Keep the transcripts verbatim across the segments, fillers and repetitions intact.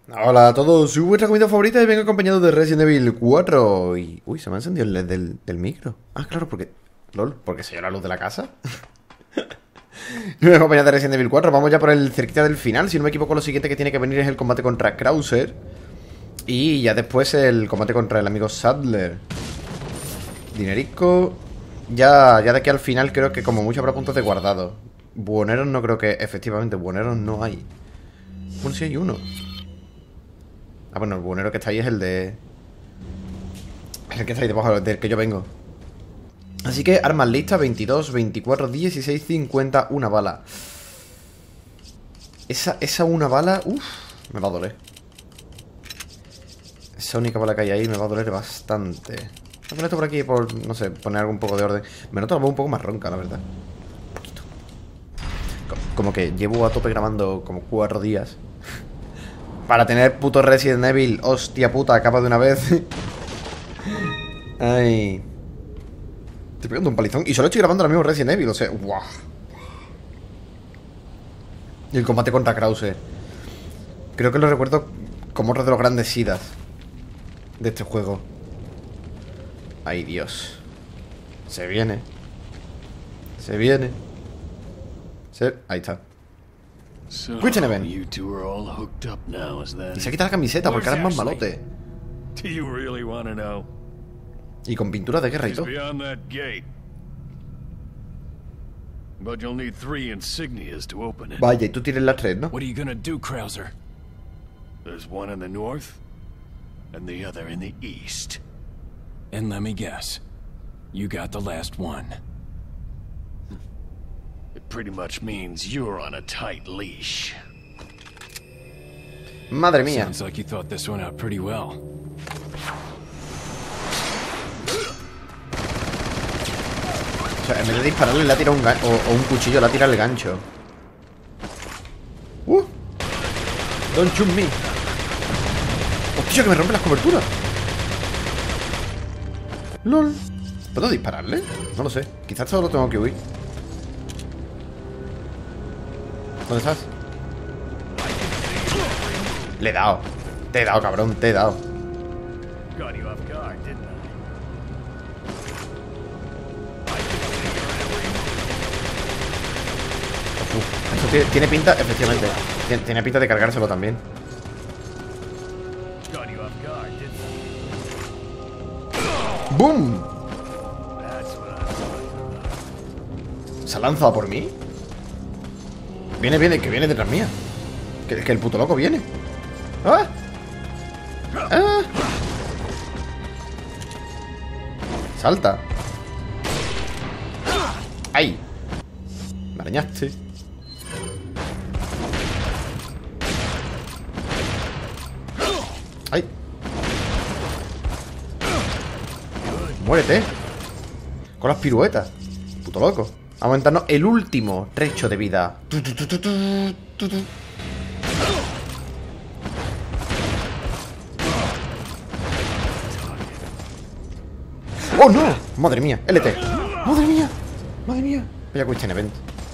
Hola a todos, soy vuestra comida favorita y vengo acompañado de Resident Evil cuatro. Y... uy, se me ha encendido el L E D del, del micro. Ah, claro, porque... lol, porque se dio la luz de la casa. Y vengo acompañado de Resident Evil cuatro. Vamos ya por el cerquita del final. Si no me equivoco, lo siguiente que tiene que venir es el combate contra Krauser. Y ya después el combate contra el amigo Sadler. Dinerico. Ya, ya de aquí al final creo que como mucho habrá puntos de guardado. Buhoneros no creo que... efectivamente, buhoneros no hay. Bueno, sí hay uno. Ah, bueno, el buhonero que está ahí es el de... es el que está ahí debajo, del que yo vengo. Así que armas listas, veintidós, veinticuatro, dieciséis, cincuenta, una bala. Esa, esa una bala, uff, me va a doler. Esa única bala que hay ahí me va a doler bastante. Voy a poner esto por aquí por, no sé, poner algo un poco de orden. Me noto la voz un poco más ronca, la verdad. Un poquito. Como que llevo a tope grabando como cuatro días. Para tener puto Resident Evil, hostia puta, acaba de una vez. Ay. Estoy pegando un palizón. Y solo estoy grabando ahora mismo Resident Evil, o sea, guau. Y el combate contra Krauser. Creo que lo recuerdo como otro de los grandes sidas de este juego. Ay, Dios. Se viene. Se viene. Se... ahí está. So, Quit an event. you two are all hooked up now, is that Y se it? quita la camiseta porque ahora es más Where's malote. Do you really want to know? Y con pintura de guerra y He's todo. beyond that gate. But you'll need three insignias to open it. Vaya, y tú tienes las tres, ¿no? What are you gonna do, Krauser? There's one in the north, and the other in the east. And let me guess, you got the last one. It pretty much means you're on a tight leash. Madre mía. Sounds like you thought this one out pretty well. O sea, en vez de dispararle le ha tirado un gancho. O, o un cuchillo le ha tirado el gancho. Uh. Don't shoot me. Hostia, que me rompe las coberturas. LOL. ¿Puedo dispararle? No lo sé. Quizás solo tengo que huir. ¿Dónde estás? Le he dado. Te he dado, cabrón, te he dado. Got you off guard, didn't Uf, esto tiene, tiene pinta, efectivamente. Tiene, tiene pinta de cargárselo también. I? Got you off guard, didn't I? ¡Boom! That's what I'm talking about. ¿Se ha lanzado por mí? Viene, viene, que viene detrás mía. Que, que el puto loco viene. ¡Ah! ¡Ah! Salta. ¡Ay! Me arañaste. ¡Ay! ¡Muérete! Con las piruetas. Puto loco. Vamos a aumentarnos el último trecho de vida. Tu, tu, tu, tu, tu, tu, tu. ¡Oh, no! ¡Madre mía! ¡L T! ¡Madre mía! ¡Madre mía! Vaya Question Event.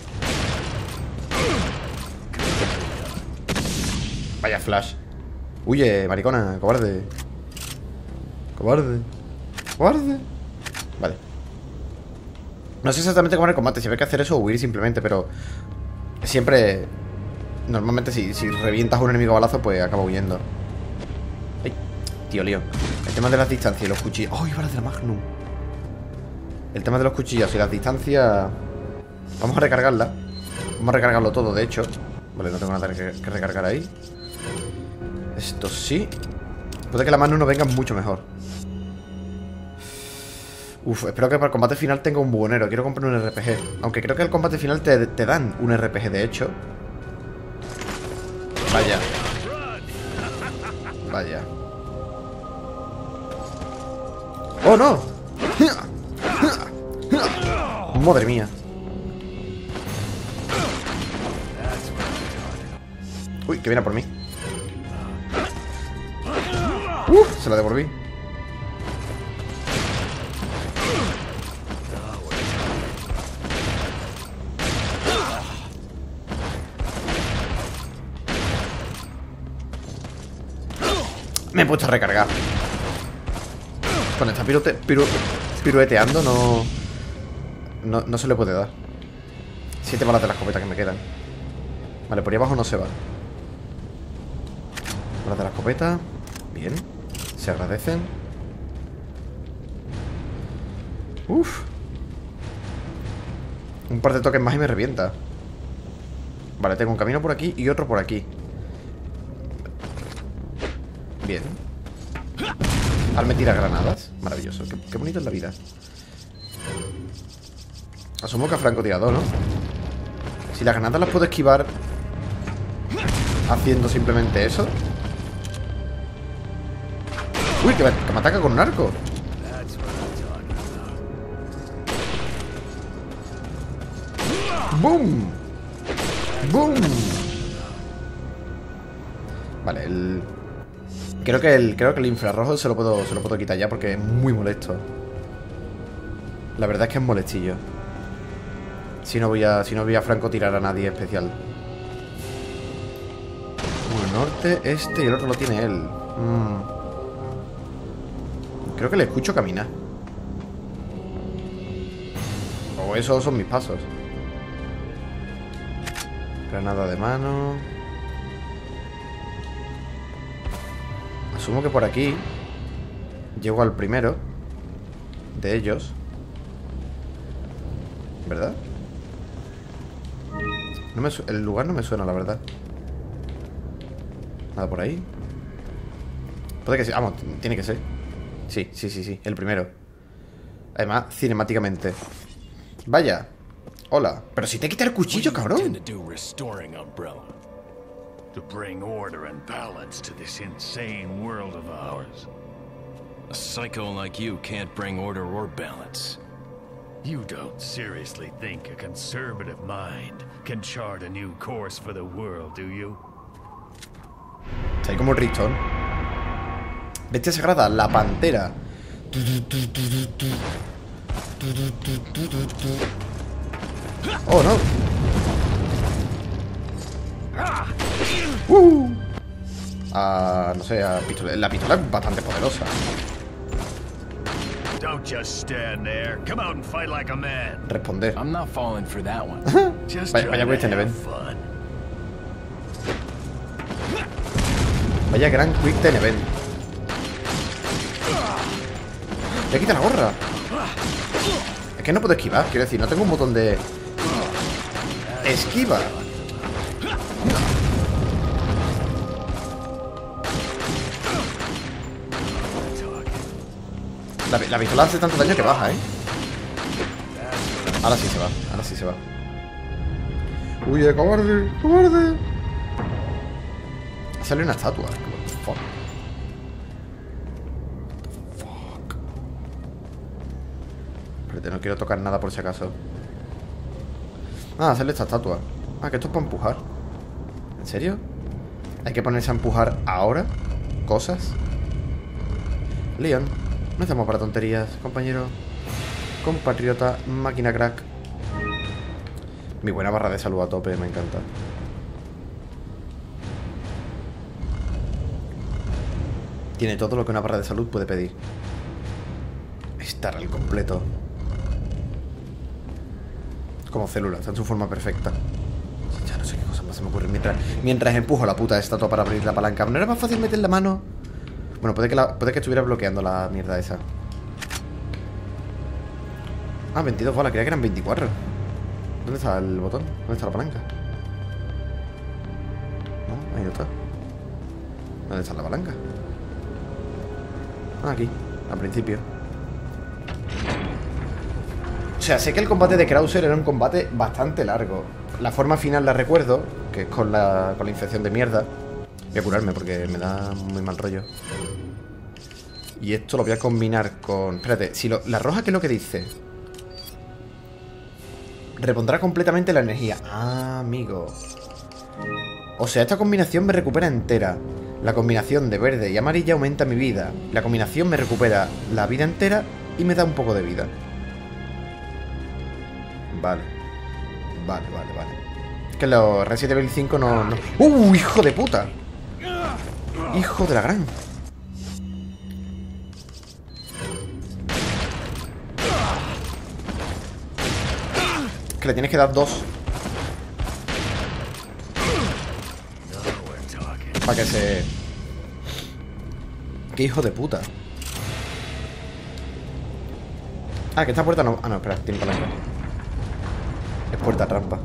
Vaya flash. Huye, maricona, cobarde. Cobarde. Cobarde. Vale. No sé exactamente cómo es el combate, si hay que hacer eso o huir simplemente, pero siempre... normalmente si, si revientas a un enemigo a balazo, pues acaba huyendo. Ay, tío lío. El tema de las distancias y los cuchillos... ¡Oh, balas de la Magnum! El tema de los cuchillos y las distancias... vamos a recargarla. Vamos a recargarlo todo, de hecho. Vale, no tengo nada que, que recargar ahí. Esto sí. Puede que la Magnum nos venga mucho mejor. Uf, espero que para el combate final tenga un buhonero. Quiero comprar un R P G. Aunque creo que el combate final te, te dan un R P G, de hecho. Vaya. Vaya. ¡Oh, no! Madre mía. Uy, que viene por mí. Uh, se la devolví. Me he puesto a recargar. Cuando está pirote, piru, pirueteando no, no No se le puede dar. Siete balas de la escopeta que me quedan. Vale, por ahí abajo no se va. Balas de la escopeta. Bien. Se agradecen. Uf. Un par de toques más y me revienta. Vale, tengo un camino por aquí y otro por aquí. Bien. Al me tira granadas. Maravilloso. Qué, qué bonito es la vida. Asumo que a francotirador, ¿no? Si las granadas las puedo esquivar haciendo simplemente eso. Uy, que me, que me ataca con un arco. ¡Boom! ¡Boom! Vale, el... Creo que el, creo que el infrarrojo se lo puedo, se lo puedo quitar ya porque es muy molesto. La verdad es que es molestillo. Si no voy a, si no voy a francotirar a nadie especial. Uno norte, este y el otro lo tiene él. Mm. Creo que le escucho caminar. O esos son mis pasos. Granada de mano. Asumo que por aquí llego al primero de ellos, ¿verdad? No me el lugar no me suena, la verdad. Nada por ahí. Puede que sí, vamos, tiene que ser. Sí, sí, sí, sí, el primero. Además, cinemáticamente. Vaya. Hola. Pero si te quita el cuchillo, cabrón. To bring order and balance to this insane world of ours. A psycho like you can't bring order or balance. You don't seriously think a conservative mind can chart a new course for the world, do you? Está ahí como Rickton. Bestia sagrada, la pantera. Oh, no. Uh. Ah, no sé, a pistola. La pistola es bastante poderosa. Don't just stand there. Come out and fight like a man. Responder. I'm not falling for that one. Just Vaya, try vaya to quick time have event. fun. Vaya gran quick time event. Ya quita la gorra. Es que no puedo esquivar. Quiero decir, no tengo un botón de esquiva. La, la pistola hace tanto daño que baja, ¿eh? Ahora sí se va, ahora sí se va. ¡Huye, cobarde! ¡Cobarde! Sale una estatua. Fuck. Fuck. Espérate, no quiero tocar nada por si acaso. Ah, sale esta estatua. Ah, que esto es para empujar. ¿En serio? ¿Hay que ponerse a empujar ahora? ¿Cosas? Leon, no estamos para tonterías, compañero. Compatriota, máquina crack. Mi buena barra de salud a tope, me encanta. Tiene todo lo que una barra de salud puede pedir. Estar al completo. Como célula, está en su forma perfecta. Ya no sé qué cosas más se me ocurren mientras, mientras empujo la puta estatua para abrir la palanca. ¿No era más fácil meter la mano? Bueno, puede que, la, puede que estuviera bloqueando la mierda esa. Ah, veintidós balas, creía que eran veinticuatro. ¿Dónde está el botón? ¿Dónde está la palanca? No, ahí no está. ¿Dónde está la palanca? Ah, aquí, al principio. O sea, sé que el combate de Krauser era un combate bastante largo. La forma final la recuerdo, que es con la, con la infección de mierda. Voy a curarme porque me da muy mal rollo. Y esto lo voy a combinar con... Espérate, si lo... la roja, ¿qué es lo que dice? Repondrá completamente la energía. Ah, amigo. O sea, esta combinación me recupera entera. La combinación de verde y amarilla aumenta mi vida. La combinación me recupera la vida entera y me da un poco de vida. Vale. Vale, vale, vale. Es que los Resident Evil cinco no... no... ¡Uh, hijo de puta! Hijo de la gran... que le tienes que dar dos. Para que se... ¡Qué hijo de puta! Ah, que esta puerta no... Ah, no, espera, tiene palanca. Es puerta trampa.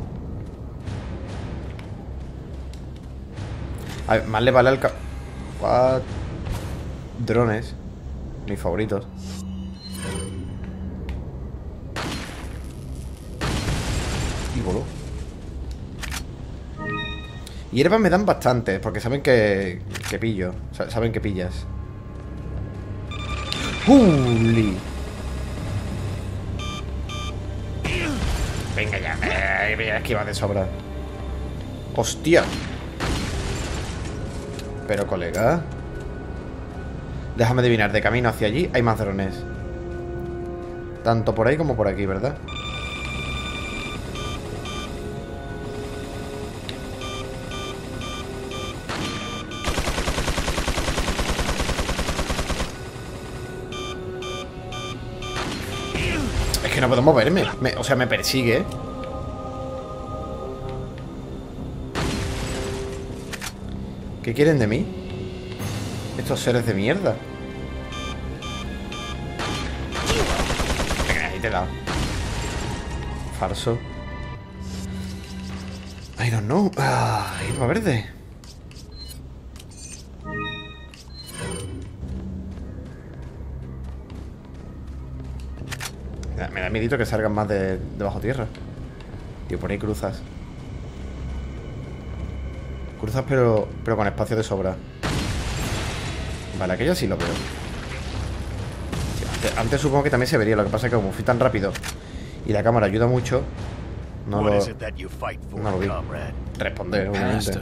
A ver, más le vale al ca... What? Drones. Mis favoritos. Y voló. Hierbas me dan bastantes, porque saben que... Que pillo. Saben que pillas. ¡Holy! Venga ya, eh, voy a esquivar de sobra. ¡Hostia! Pero, colega, déjame adivinar, de camino hacia allí hay más drones. Tanto por ahí como por aquí, ¿verdad? Es que no puedo moverme. Me, o sea, me persigue. ¿Qué quieren de mí? Estos seres de mierda. Venga, ahí te he dado. Farso. I don't know. Ah, hierba verde. Me da miedito que salgan más de, de bajo tierra. Tío, por ahí cruzas. Cruzas pero, pero con espacio de sobra. Vale, aquello sí lo veo. Sí, antes, antes supongo que también se vería. Lo que pasa es que como fui tan rápido y la cámara ayuda mucho, no lo, no lo vi. Responder, obviamente.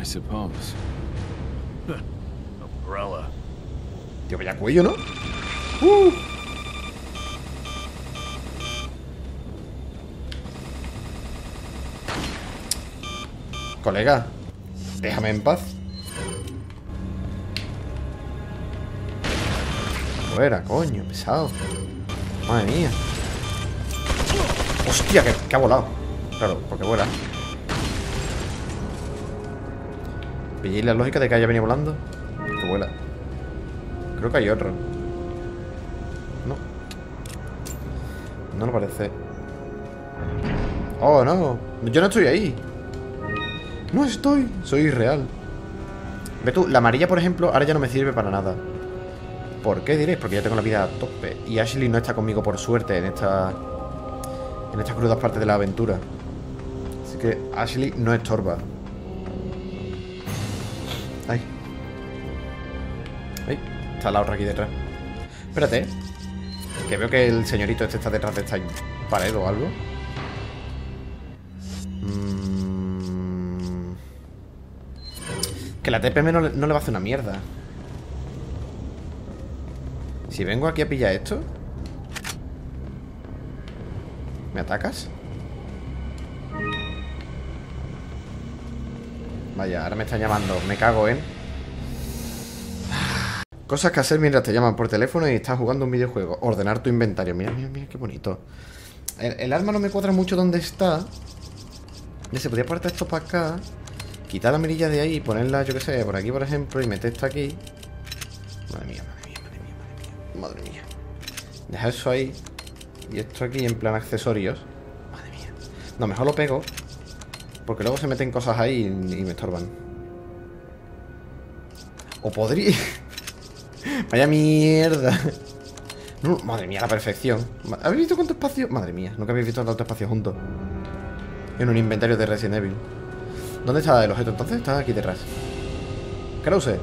Tío, vaya cuello, ¿no? Uh. Colega, déjame en paz. Fuera, coño, pesado. Madre mía. Hostia, que, que ha volado. Claro, porque vuela. ¿Pilléis la lógica de que haya venido volando? Que vuela. Creo que hay otro. No. No lo parece. Oh, no. Yo no estoy ahí. No estoy, soy irreal. Ve tú, la amarilla, por ejemplo, ahora ya no me sirve para nada. ¿Por qué diréis? Porque ya tengo la vida a tope. Y Ashley no está conmigo por suerte en esta En estas crudas partes de la aventura. Así que Ashley no estorba. Ay. Ay, está la otra aquí detrás. Espérate, que veo que el señorito este está detrás de esta pared o algo. Que la T P M no le, no le va a hacer una mierda. Si vengo aquí a pillar esto, ¿me atacas? Vaya, ahora me están llamando. Me cago en... Cosas que hacer mientras te llaman por teléfono y estás jugando un videojuego. Ordenar tu inventario. Mira, mira, mira, qué bonito. El, el arma no me cuadra mucho dónde está. Ya se podría apartar esto para acá. Quitar la mirilla de ahí y ponerla, yo que sé, por aquí, por ejemplo, y meter esto aquí. Madre mía, madre mía, madre mía, madre mía. Madre mía. Dejar eso ahí. Y esto aquí en plan accesorios. Madre mía. No, mejor lo pego. Porque luego se meten cosas ahí y, y me estorban. O podría... Vaya mierda. No, madre mía, la perfección. ¿Habéis visto cuánto espacio? Madre mía, nunca habéis visto tanto espacio juntos en un inventario de Resident Evil. ¿Dónde está el objeto entonces? Está aquí detrás. Krause.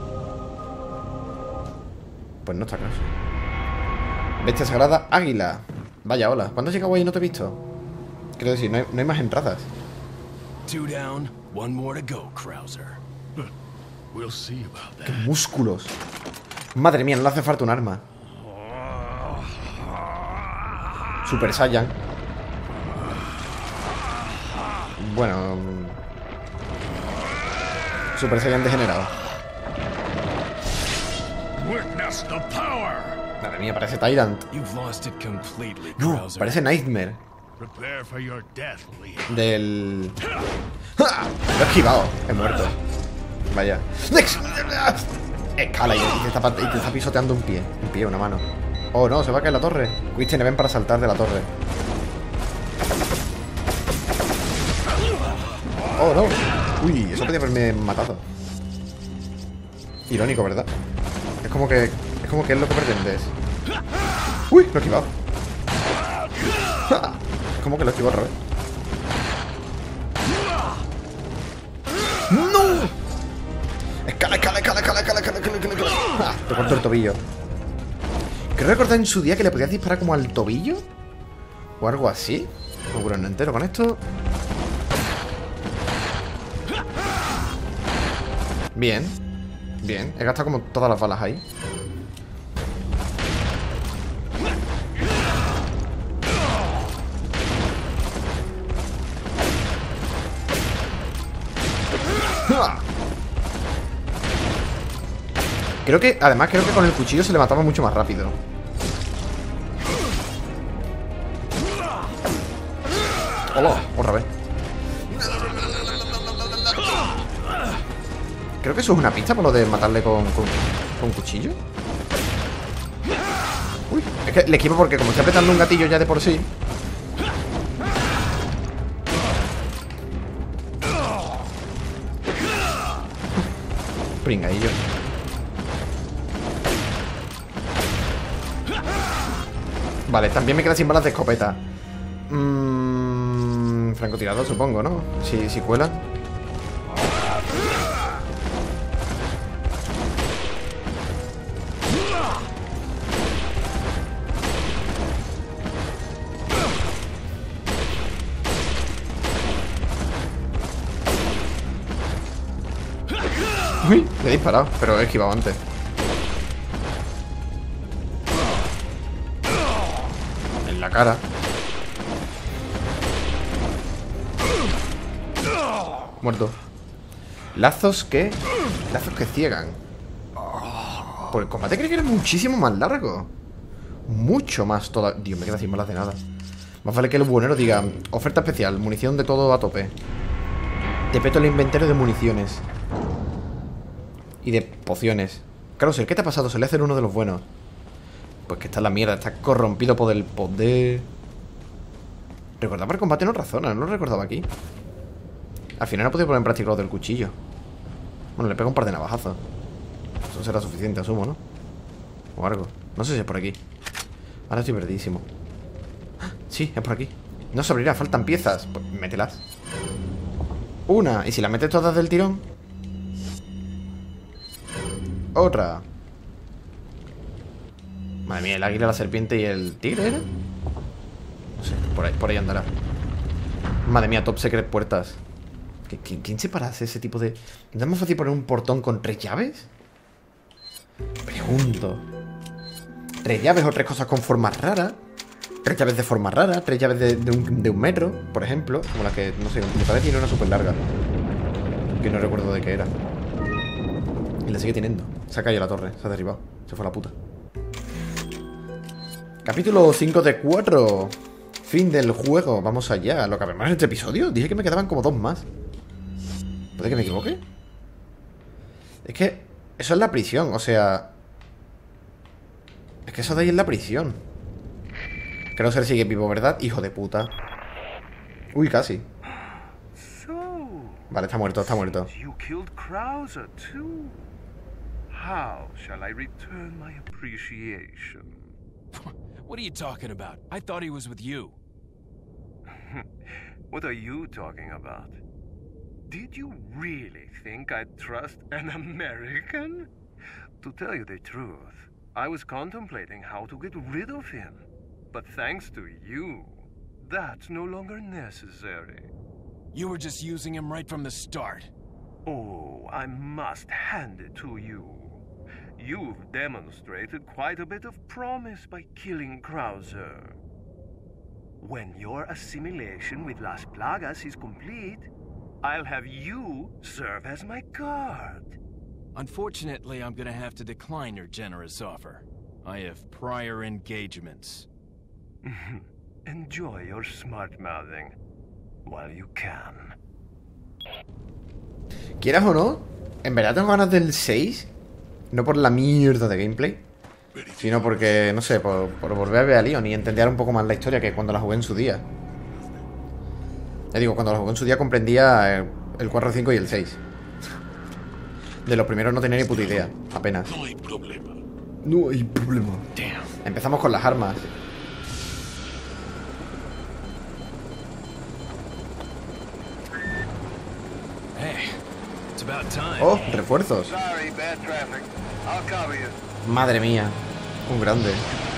Pues no está Krause. Bestia sagrada, águila. Vaya, hola. ¿Cuándo has llegado ahí y no te he visto? Quiero decir, no hay, no hay más entradas. Two down, one more to go, Krauser. We'll see about that. ¡Qué músculos! Madre mía, no le hace falta un arma. Super Saiyan. Bueno... Super Saiyan degenerado. Witness the power. Madre mía, parece Tyrant. You've lost it completely, No, Krauser. parece Nightmare. Prepare for your death, Liam. Del... ¡Ja! Lo he esquivado. He muerto. Vaya. Next. Escala y te, está, y te está pisoteando un pie. Un pie, una mano. Oh, no, se va a caer la torre. Quick Time Event para saltar de la torre. Oh, no. Uy, eso podía haberme matado. Irónico, ¿verdad? Es como que... Es como que es lo que pretendes. Uy, lo he esquivado. Es como que lo esquivo otra vez. ¡No! Escala, escala, escala, escala, escala, escala, escala, escala, escala. Ah, te corto el tobillo. Creo recordar en su día que le podías disparar como al tobillo o algo así. Me curo no entero con esto. Bien. Bien, he gastado como todas las balas ahí. Creo que, además, creo que con el cuchillo se le mataba mucho más rápido. ¡Hola! Otra vez. Creo que eso es una pista por lo de matarle con, con, con cuchillo. Uy, es que le esquivo porque como estoy apretando un gatillo ya de por sí. Pringadillo. Vale, también me queda sin balas de escopeta. Mmm, francotirador, supongo, ¿no? Si, si cuelan. Uy, le he disparado, pero he esquivado antes. En la cara. Muerto. Lazos que... Lazos que ciegan. Pues el combate creo que era muchísimo más largo. Mucho más toda... Dios, me queda sin balas de nada. Más vale que el buenero diga: oferta especial, munición de todo a tope. Te peto el inventario de municiones. Y de pociones. Krauser, ¿qué te ha pasado? Se le hace uno de los buenos. Pues que está en la mierda, está corrompido por el poder. Recordaba el combate en otra zona, no lo recordaba aquí. Al final no he podido poner en práctica lo del cuchillo. Bueno, le pego un par de navajazos. Eso será suficiente, asumo, ¿no? O algo. No sé si es por aquí. Ahora estoy perdidísimo. Sí, es por aquí. No se abrirá, faltan piezas. Pues mételas. Una. ¿Y si la metes todas del tirón? Otra. Madre mía, el águila, la serpiente y el tigre, ¿era? No sé, por ahí, por ahí andará. Madre mía, top secret puertas. ¿Quién, quién se para hacer ese tipo de...? ¿No es más fácil poner un portón con tres llaves? Pregunto. ¿Tres llaves o tres cosas con formas raras? ¿Tres llaves de forma rara? ¿Tres llaves de, de, un, de un metro, por ejemplo? Como la que, no sé, me parece que tiene una súper larga. Que no recuerdo de qué era. Y la sigue teniendo. Se ha caído la torre, se ha derribado. Se fue a la puta. Capítulo cinco de cuatro. Fin del juego. Vamos allá. ¿Lo que había más en este episodio? Dije que me quedaban como dos más. ¿Puede que me equivoque? Es que eso es la prisión, o sea... Es que eso de ahí es la prisión. Krauser sigue vivo, ¿verdad? Hijo de puta. Uy, casi. Vale, está muerto, está muerto. How shall I return my appreciation? What are you talking about? I thought he was with you. What are you talking about? Did you really think I'd trust an American? To tell you the truth, I was contemplating how to get rid of him. But thanks to you, that's no longer necessary. You were just using him right from the start. Oh, I must hand it to you. You've demonstrated quite a bit of promise by killing Krauser. When your assimilation with Las Plagas is complete, I'll have you serve as my guard. Unfortunately, I'm gonna have to decline your generous offer. I have prior engagements. enjoy your smart mouthing while you can. Quieras o no, en verdad tengo ganas del seis. No por la mierda de gameplay, sino porque, no sé, por, por volver a ver a Leon y entender un poco más la historia que cuando la jugué en su día. Ya digo, cuando la jugué en su día comprendía el, el cuatro, cinco y el seis. De los primeros no tenía ni puta idea, apenas. No hay problema. No hay problema. Damn. Empezamos con las armas. Hey, it's about time. Oh, refuerzos. Sorry, bad traffic. I'll cover you. Madre mía, un grande.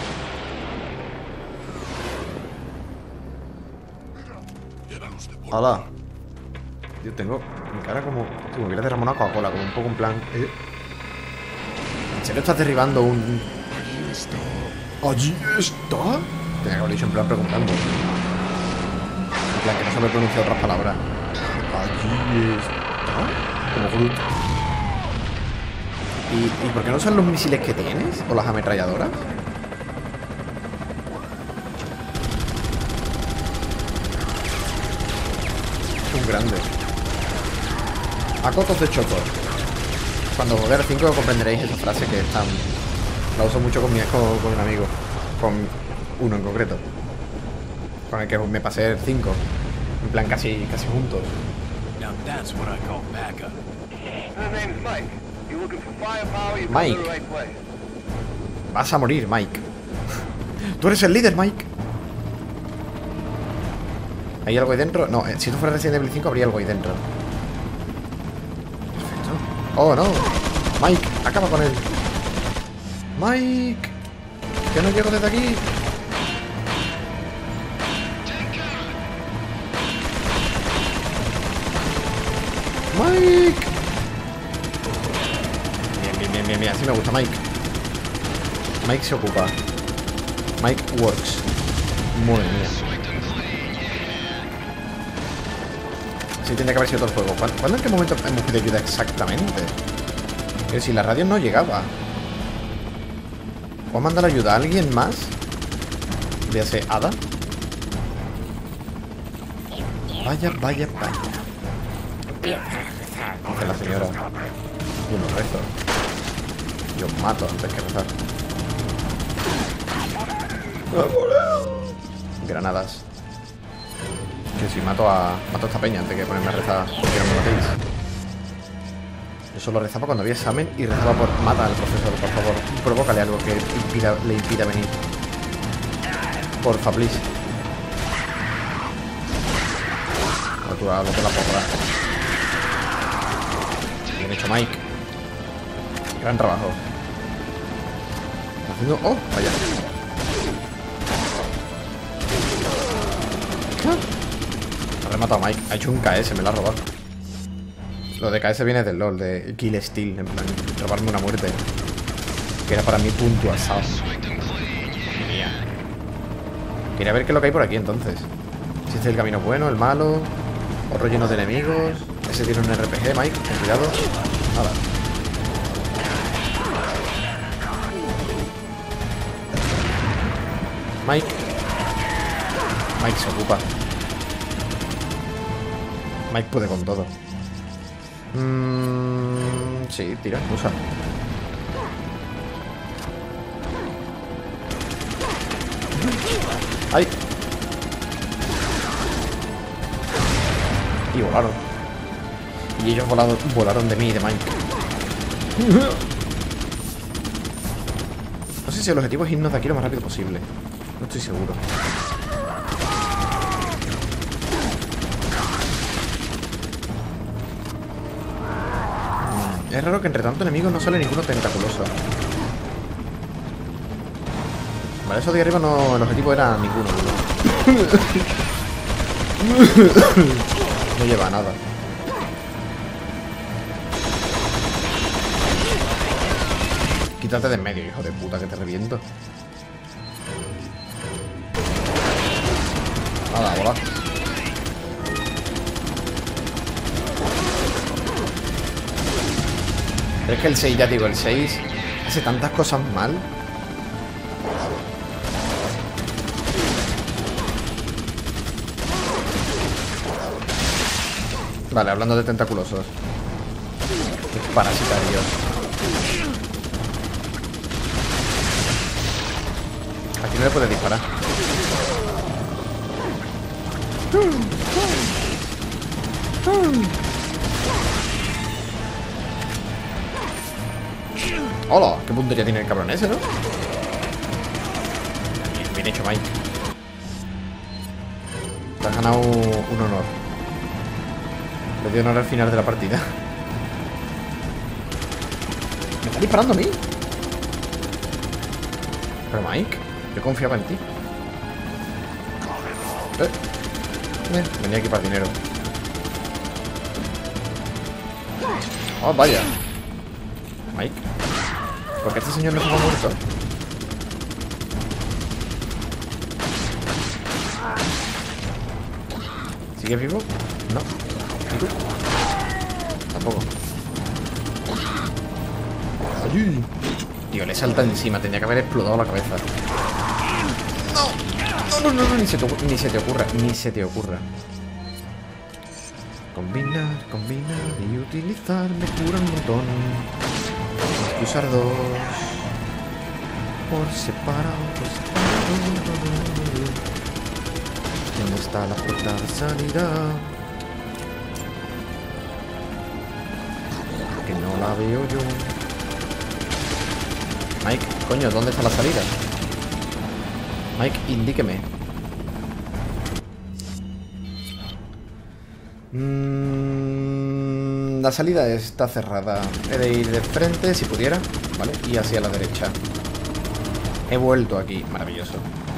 Hola. Yo tengo mi cara como si me hubiera derramado una Coca-Cola, como un poco en plan. ¿eh? ¿En serio estás derribando un...? ¿Allí está? Tenía que haberlo dicho en plan preguntando. En plan que no sabe pronunciar otras palabras. Allí está. Como Groot. ¿Y, ¿Y por qué no usan los misiles que tienes? ¿O las ametralladoras? Un grande. A cotos de choco. Cuando jugué al cinco comprenderéis esa frase que es tan... La uso mucho con, mi, con, con un amigo. Con uno en concreto. Con el que me pasé el cinco. En plan casi, casi juntos. Now that's what I call backup. My name's Mike. You looking for firepower? You Mike. come to the right place. Vas a morir, Mike. Tú eres el líder, Mike. ¿Hay algo ahí dentro? No, si esto fuera Resident Evil cinco habría algo ahí dentro. Perfecto. Oh, no. Mike, acaba con él. Mike. Que no llego desde aquí. Mike. Bien, bien, bien, bien, bien. Así me gusta, Mike. Mike se ocupa. Mike works. Madre mía. Sí, tendría que haber sido todo el juego. ¿Cuándo, ¿cuándo en qué momento hemos pedido ayuda exactamente? Pero si la radio no llegaba. ¿Puedo mandar ayuda a alguien más? Véase, Ada. Vaya, vaya, vaya. Dice la señora. Yo no rezo. Yo mato antes que rezar. Granadas. Que si mato a mato a esta peña antes que ponerme a rezar porque no me matéis. Yo solo rezaba cuando había examen y rezaba por mata al profesor, por favor. Provócale algo que impida, le impida venir. Porfa, please. No, tú hazlo con la porra. Bien hecho, Mike. Gran trabajo. Haciendo... ¡Oh! Vaya. Ha rematado a Mike. Ha hecho un K S, me lo ha robado. Lo de K S viene del LoL, de Kill Steal, en plan, robarme una muerte. Que era para mí punto asado. Mía. Quería ver qué es lo que hay por aquí entonces. Si este es el camino bueno, el malo. Otro lleno de enemigos. Ese tiene un R P G, Mike, ten cuidado. Nada. Mike. Mike se ocupa. Mike puede con todo. Mmm... Sí, tira, usa. ¡Ay! Y volaron. Y ellos volaron, volaron de mí y de Mike. No sé si el objetivo es irnos de aquí lo más rápido posible. No estoy seguro. Es raro que entre tanto enemigos no sale ninguno tentaculoso. Vale, eso de arriba no... El objetivo era ninguno, ¿no? No lleva nada. Quítate de en medio, hijo de puta, que te reviento. Nada, volar. Pero es que el seis, ya digo, el seis hace tantas cosas mal. Vale, hablando de tentaculosos. Qué parasitarios. Aquí no le puedes disparar. ¡Hola! ¿Qué puntería tiene el cabrón ese, no? Bien, bien hecho, Mike. Te has ganado un honor. Le doy honor al final de la partida. ¿Me está disparando a mí? Pero Mike, yo confiaba en ti. Eh, eh, venía aquí para dinero. Oh, vaya. Mike, ¿por qué este señor no se ha muerto? ¿Sigue vivo? No. ¿Y tú? Tampoco. Ayuy. Tío, le salta encima. Tenía que haber explotado la cabeza. No, no, no, no, no. Ni se te, ni se te ocurra. Ni se te ocurra. Combinar, combinar y utilizar me cura un montón. Tienes que usar dos. Por separado, por separado. ¿Dónde está la puerta de salida? Que no la veo yo. Mike, coño, ¿dónde está la salida? Mike, indíqueme. Mm, la salida está cerrada. He de ir de frente, si pudiera, ¿vale? Y hacia la derecha. He vuelto aquí, maravilloso.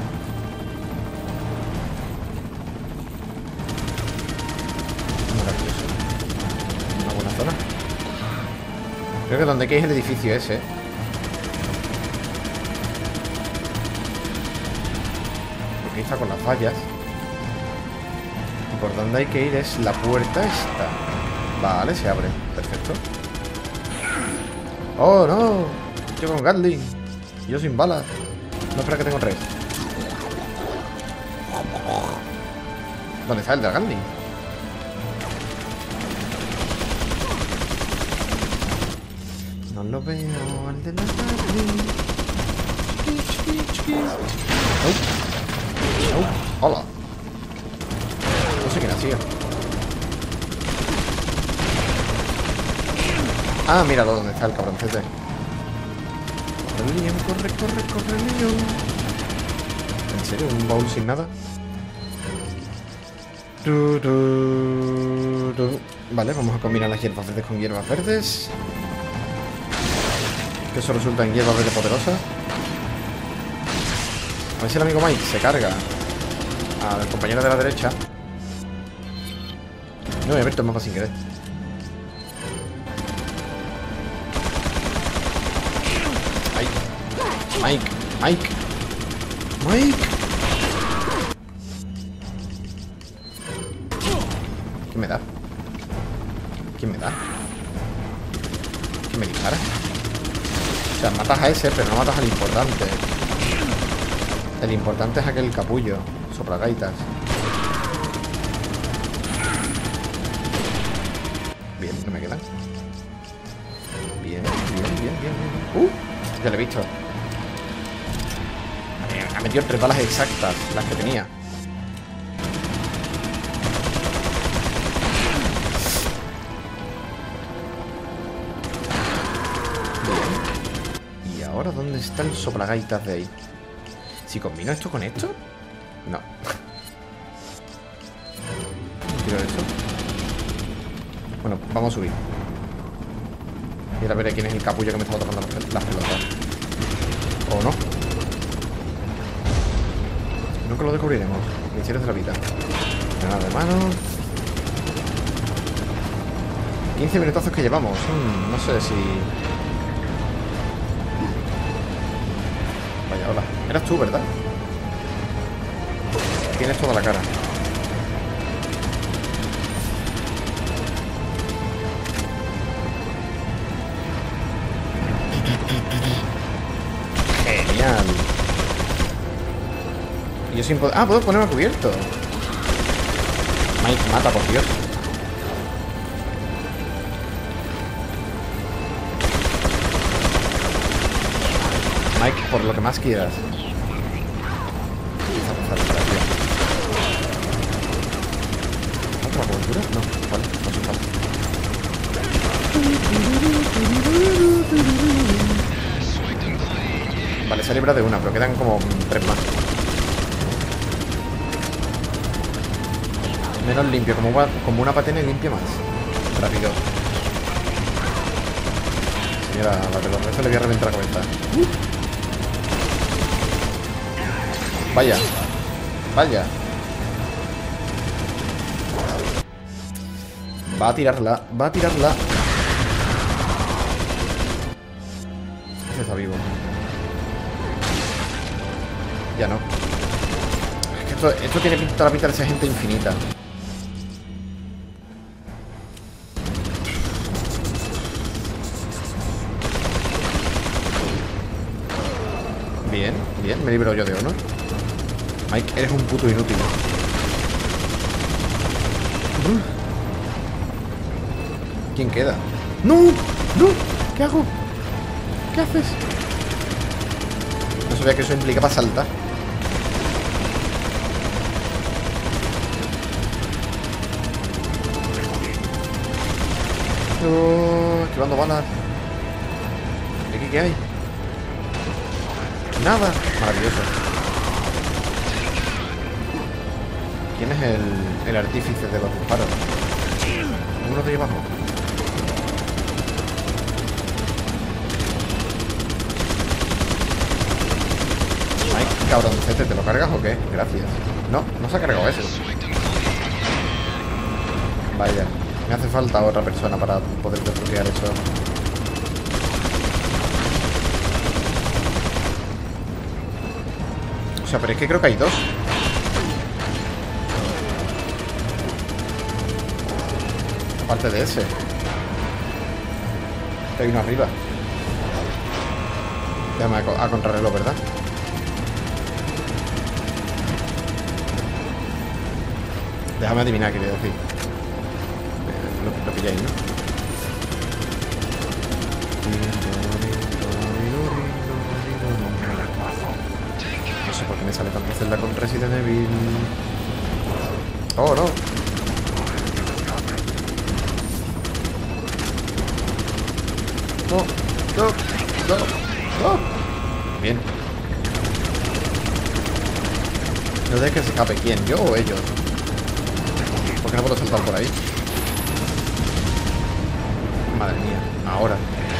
Maravilloso. Una buena zona. Creo que donde hay que ir es el edificio ese. Porque está con las vallas. Por donde hay que ir es la puerta esta. Vale, se abre. Perfecto. ¡Oh, no! Yo con Gatling. Yo sin balas. No, espera que tengo tres. ¿Dónde está el de Gatling? No lo veo al de la Gatling. Oh. Oh. Hola. No sé quién ha sido. Ah, míralo dónde está el cabroncete. Corre, Liam, corre, corre, corre, Liam. ¿En serio? ¿Un baúl sin nada? Du, du, du. Vale, vamos a combinar las hierbas verdes con hierbas verdes. Que eso resulta en hierbas verdes poderosas. A ver si el amigo Mike se carga al compañero de la derecha. No, he abierto el mapa sin querer. Ay. Mike, Mike, Mike. ¿Quién me da? ¿Quién me da? ¿Quién me dispara? O sea, matas a ese, pero no matas al importante. El importante es aquel capullo, soplagaitas. Bien, no me quedan. Bien, bien, bien, bien, bien. Uh, ya lo he visto. Me ha metido tres balas exactas, las que tenía. Bien. ¿Y ahora dónde está el soplagaitas de ahí? Si combino esto con esto. No. Quiero esto. Bueno, vamos a subir. Y ahora veré quién es el capullo que me está tocando las pelotas. O no. Nunca lo descubriremos. Misterios de la vida. Nada de mano. quince minutazos que llevamos. Hmm, no sé si... Vaya, hola. Eras tú, ¿verdad? Tienes toda la cara. Genial. Y yo sin poder... Ah, puedo ponerme a cubierto. Mike, mata, por Dios. Mike, por lo que más quieras. Empieza a pasar por aquí. ¿Otra cobertura? No, vale, no hace falta. Vale, se ha librado de una, pero quedan como tres más. Menos limpio, como una, como una patena y limpia más. Rápido. Señora, la de los restos le voy a reventar la cabeza. Uh. Vaya. Vaya. Va a tirarla. Va a tirarla. Ese está vivo. Ya no. Es que esto, esto tiene toda la pinta de ser gente infinita. Bien, bien, me libro yo de honor. Mike, eres un puto inútil. ¿Quién queda? ¡No! ¡No! ¿Qué hago? ¿Qué haces? No sabía que eso implicaba saltar. Oh, esquivando balas. ¿Y aquí qué hay? Nada. Maravilloso. ¿Quién es el, el artífice de los disparos? Uno de ahí abajo. Ay, cabroncete, ¿te lo cargas o qué? Gracias. No, no se ha cargado eso. Vaya, me hace falta otra persona para poder desbloquear eso. O sea, pero es que creo que hay dos. Aparte de ese. Hay uno arriba. Déjame a, a contrarreloj, ¿verdad? Déjame adivinar qué quiere decir. Eh, lo, lo pilláis, ¿no? No sé por qué me sale tanta celda con Resident Evil. Oh, no. No, no, no, no. Bien. No dejes que se escape. ¿Quién? ¿Yo o ellos? ¿Por qué no puedo saltar por ahí? Madre mía. Ahora.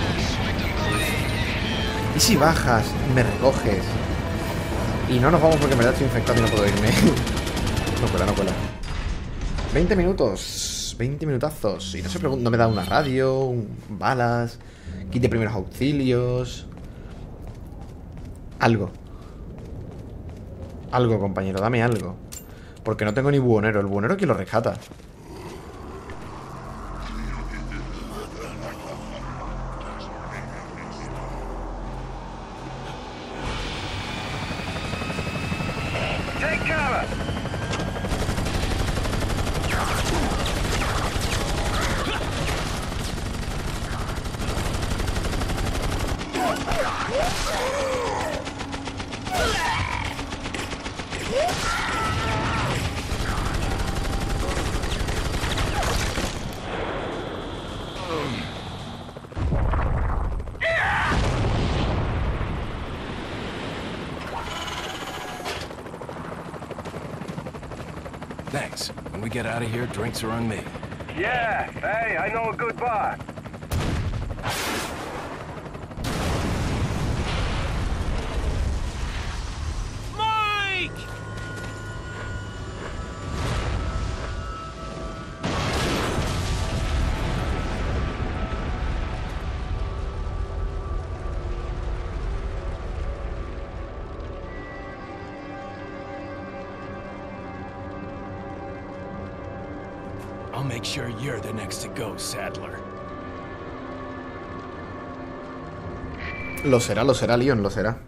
¿Y si bajas y me recoges? Y no nos vamos porque me da estoy infectado y no puedo irme. No cuela, no cuela. veinte minutos. veinte minutazos. Y no se pregunta, no me da una radio, un, balas, kit de primeros auxilios. Algo. Algo, compañero, dame algo. Porque no tengo ni buhonero. El buhonero, ¿quién lo rescata? Thanks. When we get out of here, drinks are on me. Yeah, hey, I know a good bar. Mike! I'll make sure you're the next to go, Sadler. Lo será, lo será, Leon, lo será.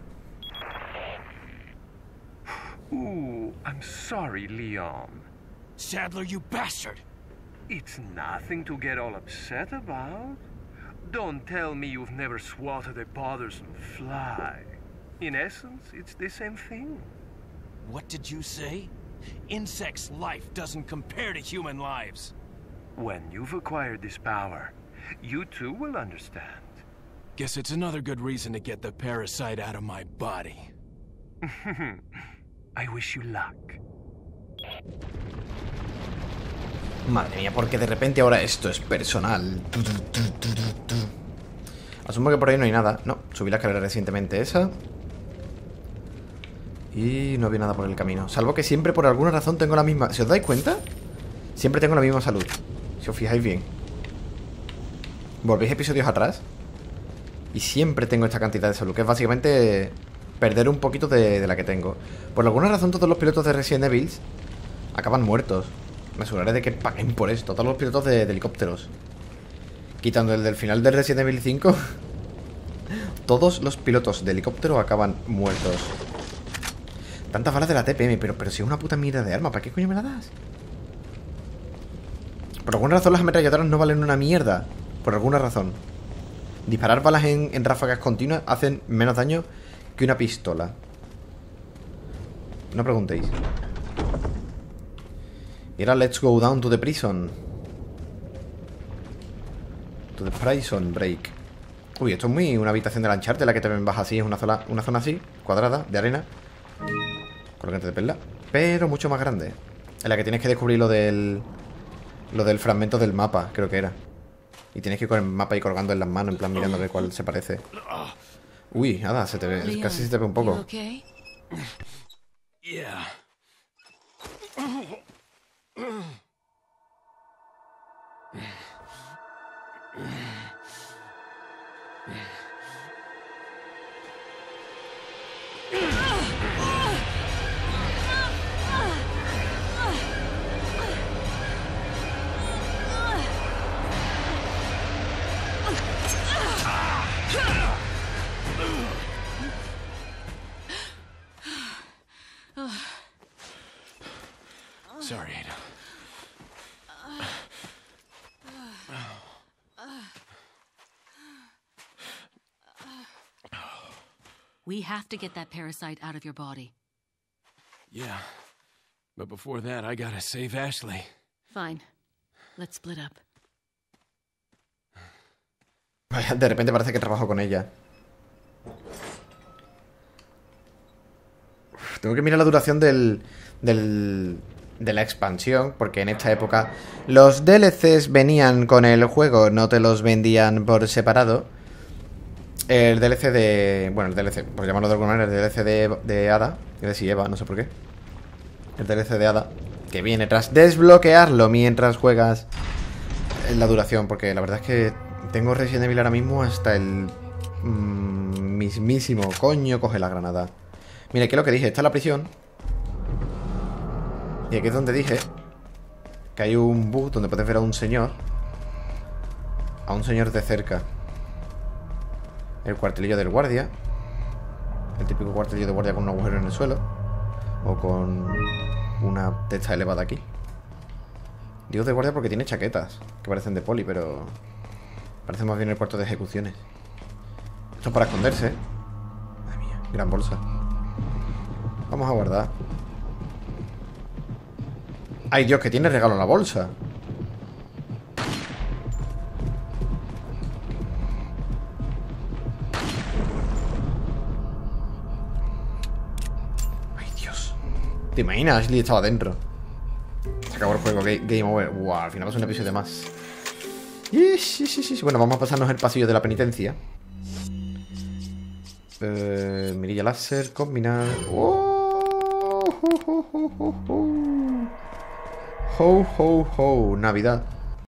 Ooh, I'm sorry, Leon. Sadler, you bastard! It's nothing to get all upset about. Don't tell me you've never swatted a bothersome fly. In essence, it's the same thing. What did you say? Insects' life doesn't compare to human lives. When you've acquired this power, you too will understand. Guess it's another good reason to get the parasite out of my body. I wish you luck. Madre mía, porque de repente ahora esto es personal. Asumo que por ahí no hay nada. No, subí la escalera recientemente esa. Y no había nada por el camino. Salvo que siempre por alguna razón tengo la misma... ¿Si os dais cuenta? Siempre tengo la misma salud. Si os fijáis bien. Volvéis episodios atrás y siempre tengo esta cantidad de salud, que es básicamente perder un poquito de, de la que tengo. Por alguna razón todos los pilotos de Resident Evil acaban muertos. Me aseguraré de que paguen por esto. Todos los pilotos de, de helicópteros, quitando el del final de Resident Evil cinco. Todos los pilotos de helicóptero acaban muertos. Tantas balas de la T P M, pero, pero si es una puta mierda de arma, ¿para qué coño me la das? Por alguna razón las ametralladoras no valen una mierda. Por alguna razón. Disparar balas en, en ráfagas continuas hacen menos daño que una pistola. No preguntéis. Y ahora let's go down to the prison. To the prison break. Uy, esto es muy una habitación de la Uncharted, la que también baja así. Es una zona, una zona así, cuadrada, de arena, colgante de perla, pero mucho más grande. En la que tienes que descubrir lo del... Lo del fragmento del mapa, creo que era. Y tienes que ir con el mapa y colgando en las manos, en plan mirando a ver cuál se parece. Uy, nada, se te ve, Leon, casi se te ve un poco. you okay? Yeah. Sorry, Ada. We have to get that parasite out of your body. Yeah. But before that, I gotta save Ashley. Fine. Let's split up. De repente parece que trabajo con ella. Uf, tengo que mirar la duración del, del... de la expansión, porque en esta época los D L Cs venían con el juego, no te los vendían por separado. El D L C de... Bueno, el D L C, por llamarlo de alguna manera, el D L C de, de Ada. Iba a decir Eva, no sé por qué. El D L C de Ada, que viene tras desbloquearlo mientras juegas la duración, porque la verdad es que tengo Resident Evil ahora mismo hasta el mmm, mismísimo coño coge la granada. Mira, ¿qué es lo que dije? Está en la prisión. Y aquí es donde dije que hay un bug donde puedes ver a un señor. A un señor de cerca. El cuartelillo del guardia. El típico cuartelillo de guardia con un agujero en el suelo. O con una techa elevada aquí. Digo de guardia porque tiene chaquetas que parecen de poli, pero parece más bien el cuarto de ejecuciones. Esto es para esconderse. Madre mía, gran bolsa. Vamos a guardar. ¡Ay, Dios, que tiene regalo en la bolsa! ¡Ay, Dios! ¿Te imaginas? Ashley estaba dentro. Se acabó el juego, game over. ¡Wow! Al final pasa un episodio más. Sí, sí, sí, sí. Bueno, vamos a pasarnos el pasillo de la penitencia. Eh, mirilla láser, combinar. ¡Oh! ¡Oh, oh, oh, oh, oh! Ho, ho, ho, Navidad.